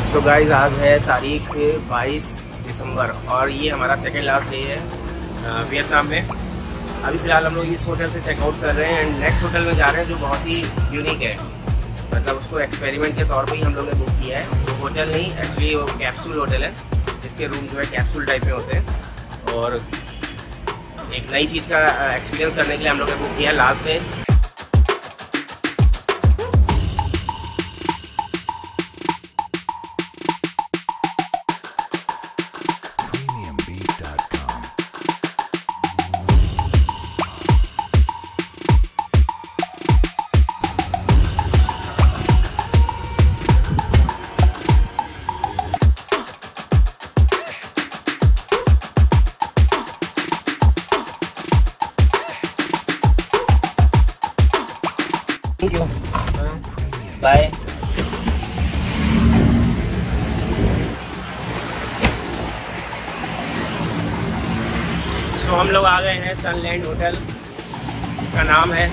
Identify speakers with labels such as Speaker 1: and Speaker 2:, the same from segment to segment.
Speaker 1: So guys, आज है तारीख 22 दिसंबर और ये हमारा सेकेंड लास्ट डे है वियतनाम में। अभी फ़िलहाल हम लोग इस होटल से चेकआउट कर रहे हैं एंड नेक्स्ट होटल में जा रहे हैं जो बहुत ही यूनिक है। मतलब उसको एक्सपेरिमेंट के तौर पे ही हम लोग ने बुक किया है। तो होटल नहीं, एक्चुअली वो कैप्सूल होटल है जिसके रूम जो है कैप्सूल टाइप में होते हैं और एक नई चीज़ का एक्सपीरियंस करने के लिए हम लोग ने बुक किया last day. Thank you. Bye. हम लोग आ गए हैं सनलैंड होटल, इसका नाम है।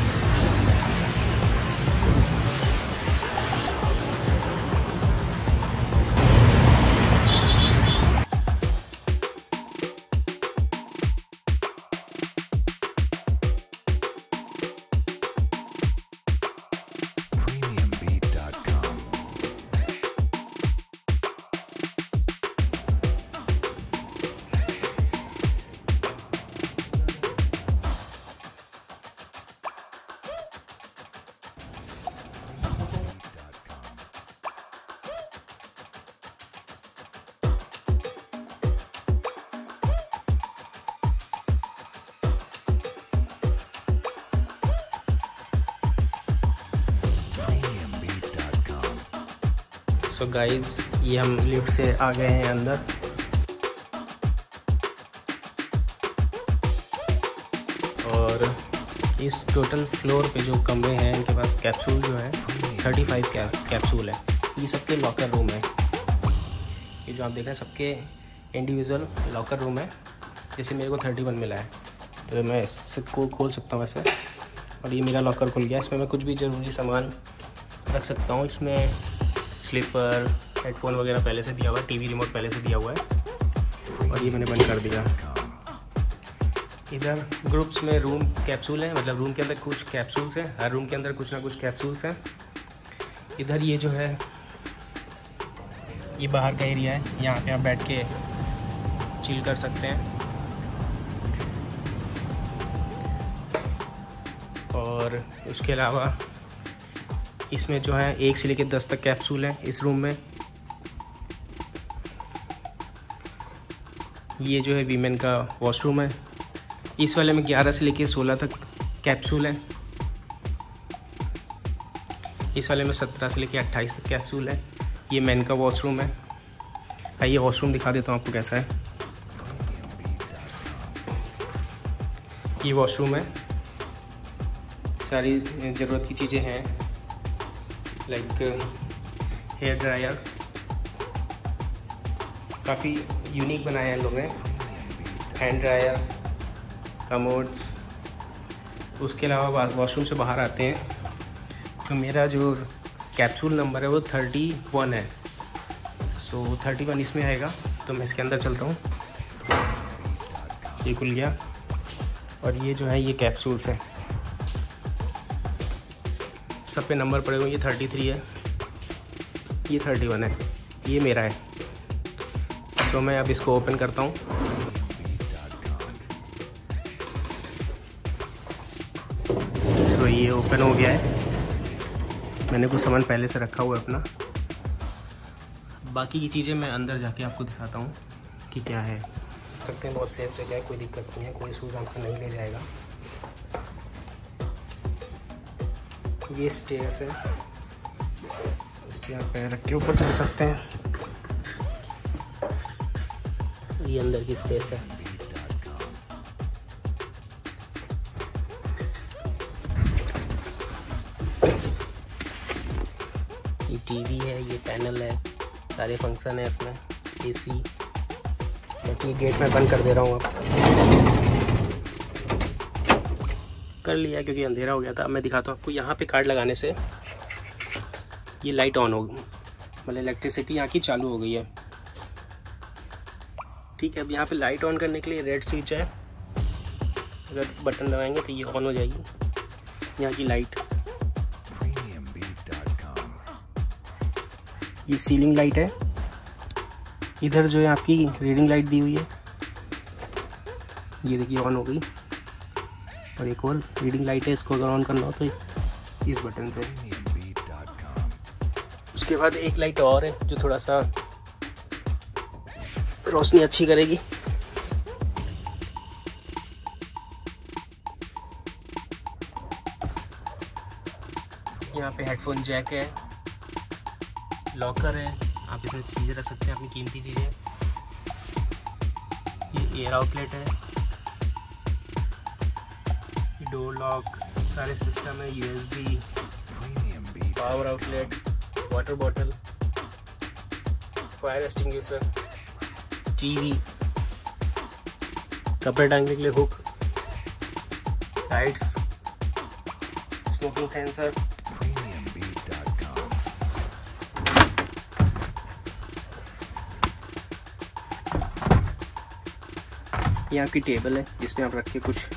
Speaker 1: सो गाइज, ये हम लिफ्ट से आ गए हैं अंदर और इस टोटल फ्लोर पे जो कमरे हैं इनके पास कैप्सूल जो है 35 कैप्सूल है। ये सबके लॉकर रूम है। ये जो आप देख रहे हैं सबके इंडिविजुअल लॉकर रूम है। जैसे मेरे को 31 मिला है तो मैं इससे को खोल सकता हूँ ऐसे, और ये मेरा लॉकर खुल गया। इसमें मैं कुछ भी ज़रूरी सामान रख सकता हूँ। इसमें स्लीपर, हेडफोन वगैरह पहले से दिया हुआ है, टीवी रिमोट पहले से दिया हुआ है और ये मैंने बंद कर दिया। इधर ग्रुप्स में रूम कैप्सूल है, मतलब रूम के अंदर कुछ कैप्सूल्स हैं, हर रूम के अंदर कुछ ना कुछ कैप्सूल्स हैं। इधर ये जो है ये बाहर का एरिया है, यहाँ पे आप बैठ के चिल कर सकते हैं। और उसके अलावा इसमें जो है 1 से लेकर 10 तक कैप्सूल है इस रूम में। ये जो है वीमेन का वॉशरूम है। इस वाले में 11 से लेकर 16 तक कैप्सूल है। इस वाले में 17 से लेकर 28 तक कैप्सूल है। ये मेन का वॉशरूम है। आइए वॉशरूम दिखा देता हूँ आपको कैसा है। ये वॉशरूम है, सारी ज़रूरत की चीज़ें हैं, लाइक हेयर ड्रायर, काफ़ी यूनिक बनाया है इन लोगों ने, हैंड ड्रायर, कमोड्स। उसके अलावा वॉशरूम से बाहर आते हैं तो मेरा जो कैप्सूल नंबर है वो 31 है। सो 31 इसमें आएगा तो मैं इसके अंदर चलता हूँ। ये खुल गया और ये जो है ये कैप्सूल्स हैं, सब पे नंबर पड़े हुए। ये 33 है, ये 31 है, ये मेरा है। तो मैं अब इसको ओपन करता हूँ। तो ये ओपन हो गया है। मैंने कुछ सामान पहले से रखा हुआ है अपना। बाकी की चीज़ें मैं अंदर जाके आपको दिखाता हूँ कि क्या है। सकते हैं बहुत सेफ जगह है, कोई दिक्कत नहीं है, कोई शूज़ आपको नहीं ले जाएगा। ये स्टेयर्स है, इस पर आप पैर रख के ऊपर चढ़ सकते हैं। ये अंदर की स्पेस है। ये टीवी है, ये पैनल है, सारे फंक्शन है इसमें, एसी। बाकी गेट में बंद कर दे रहा हूँ अब। कर लिया क्योंकि अंधेरा हो गया था। अब मैं दिखाता हूँ आपको। यहाँ पे कार्ड लगाने से ये लाइट ऑन होगी, मतलब इलेक्ट्रिसिटी यहाँ की चालू हो गई है। ठीक है, अब यहाँ पे लाइट ऑन करने के लिए रेड स्विच है, अगर बटन दबाएंगे तो ये ऑन हो जाएगी यहाँ की लाइट। ये सीलिंग लाइट है। इधर जो है आपकी रीडिंग लाइट दी हुई है, ये देखिए ऑन हो गई। और एक और रीडिंग लाइट है, इसको अगर ऑन करना हो तो इस बटन से। उसके बाद एक लाइट और है जो थोड़ा सा रोशनी अच्छी करेगी। यहाँ पे हेडफोन जैक है, लॉकर है, आप इसमें चीज़ें रख सकते हैं, अपनी कीमती चीज़ें। ये एयर आउटलेट है, ये डोर लॉक, सारे सिस्टम है, USB, power outlet, water bottle, fire extinguisher, TV, कपड़े टांगने के लिए हुक, लाइट्स, स्मोकिंग सेंसर। ये आपकी टेबल है जिसमें आप रख के कुछ,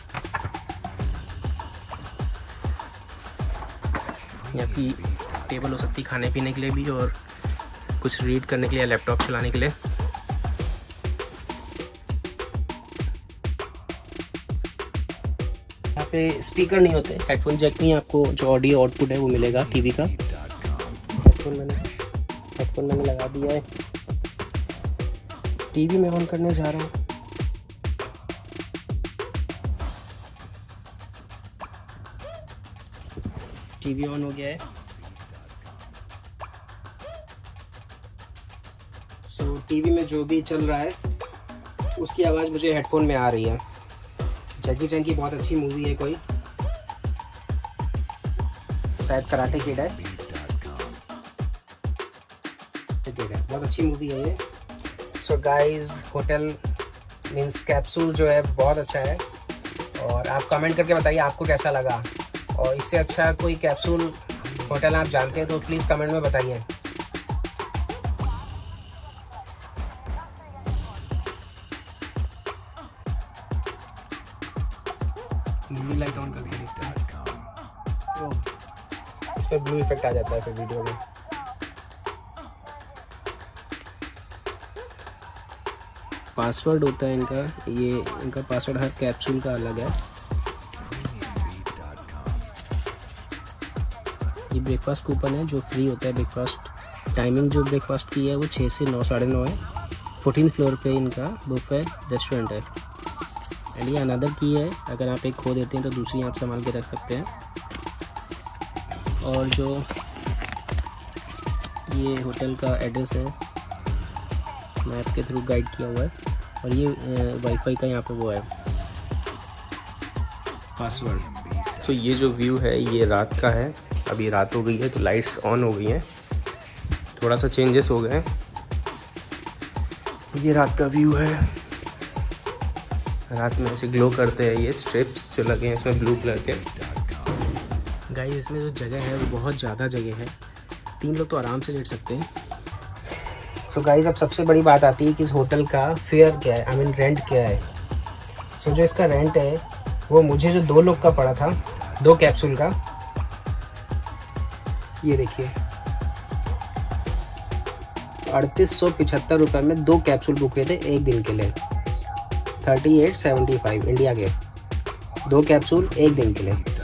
Speaker 1: ये आपकी टेबल हो सकती है खाने पीने के लिए भी और कुछ रीड करने के लिए, लैपटॉप चलाने के लिए। यहाँ पे स्पीकर नहीं होते, हेडफोन जैक नहीं, आपको जो ऑडियो आउटपुट है वो मिलेगा टीवी का। हेडफोन मैंने लगा दिया है, टीवी में ऑन करने जा रहा हूँ। टीवी ऑन हो गया है। सो टीवी में जो भी चल रहा है उसकी आवाज़ मुझे हेडफोन में आ रही है। जैकी चैन की बहुत अच्छी मूवी है, कोई शायद कराटे किड है, बहुत अच्छी मूवी है ये। So guys, hotel means capsule जो है बहुत अच्छा है, और आप कमेंट करके बताइए आपको कैसा लगा, और इससे अच्छा कोई कैप्सूल होटल आप जानते हैं तो प्लीज़ कमेंट में बताइए। मूवी लाइट ऑन करके देखते हैं, इस पर ब्लू इफेक्ट आ जाता है फिर वीडियो में। पासवर्ड होता है इनका, ये इनका पासवर्ड हर कैप्सूल का अलग है। ये ब्रेकफास्ट कूपन है जो फ्री होता है। ब्रेकफास्ट टाइमिंग जो ब्रेकफास्ट की है वो 6 से 9, 9:30 है। 14th फ्लोर पे इनका बुफे रेस्टोरेंट है। एंड ये अनदर की है, अगर आप एक खो देते हैं तो दूसरी आप संभाल के रख सकते हैं। और जो ये होटल का एड्रेस है मैप के थ्रू गाइड किया हुआ है, और ये वाईफाई का यहाँ पे वो है पासवर्ड। तो ये जो व्यू है ये रात का है, अभी रात हो गई है तो लाइट्स ऑन हो गई हैं, थोड़ा सा चेंजेस हो गए हैं। ये रात का व्यू है, रात में ऐसे ग्लो करते हैं ये स्ट्रिप्स जो लगे हैं इसमें ब्लू कलर के। गाइस, इसमें जो जगह है वो बहुत ज़्यादा जगह है, 3 लोग तो आराम से लेट सकते हैं। सो गाइस, अब सबसे बड़ी बात आती है कि इस होटल का फेयर क्या है, आई मीन रेंट क्या है। सो जो इसका रेंट है वो मुझे जो 2 लोग का पड़ा था, 2 कैप्सूल का, ये देखिए 3875 रुपये में 2 कैप्सूल बुक हुए थे एक दिन के लिए। 3875 इंडिया के 2 कैप्सूल एक दिन के लिए।